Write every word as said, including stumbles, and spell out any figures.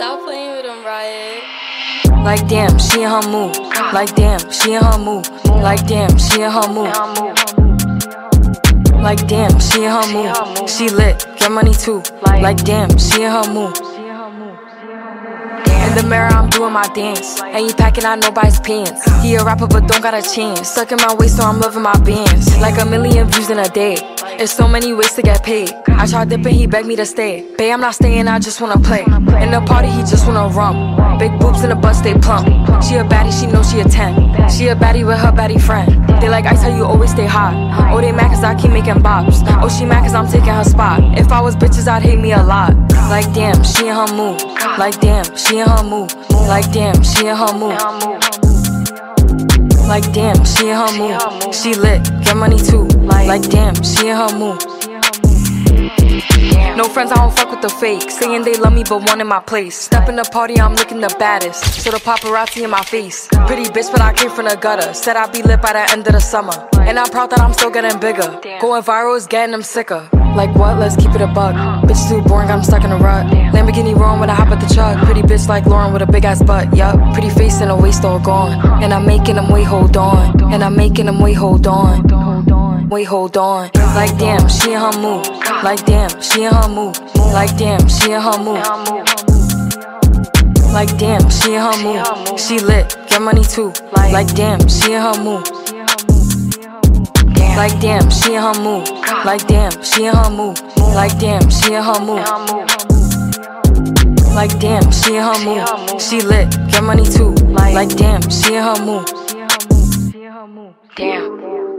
Stop playing with them, Riot. Like damn, she in her mood. Like damn, she in her mood. Like damn, she in her mood. Like damn, she in her mood. She lit, get money too. Like damn, she in her mood. In the mirror, I'm doing my dance. Ain't you packing out nobody's pants. He a rapper, but don't got a chance. Stuck in my waist, so I'm loving my bands. Like a million views in a day. There's so many ways to get paid. I tried dipping, he begged me to stay. Babe, I'm not staying, I just wanna play. In the party, he just wanna rump. Big boobs in the butt, stay plump. She a baddie, she knows she a ten. She a baddie with her baddie friend. They like ice, how you always stay hot. Oh, they mad cause I keep making bops. Oh, she mad cause I'm taking her spot. If I was bitches, I'd hate me a lot. Like damn, she in her mood. Like damn, she in her mood. Like damn, she in her mood. Like damn, she in her mood. She lit, get money too. Like damn, she in her mood. No friends, I don't fuck with the fake. Saying they love me, but one in my place. Step in the party, I'm looking the baddest. So the paparazzi in my face. Pretty bitch, but I came from the gutter. Said I'd be lit by the end of the summer. And I'm proud that I'm still getting bigger. Going viral is getting them sicker. Like what? Let's keep it a buck. Bitch too boring, I'm stuck in a rut. Lamborghini roaring when I hop at the truck. Pretty bitch like Lauren with a big ass butt. Yup, pretty face and a waist all gone. And I'm making them wait, hold on. And I'm making them wait, hold on. Wait, hold on. Like damn, she in her mood. Like damn, she in her mood. Like damn, she in her mood. Like damn, she in her mood. She lit, get money too. Like damn, she in her mood. Like damn, she in her mood. Like damn, she in her mood. Like damn, she in her mood. Like damn, she in her mood. She lit, get money too. Like damn, she in her mood. Damn.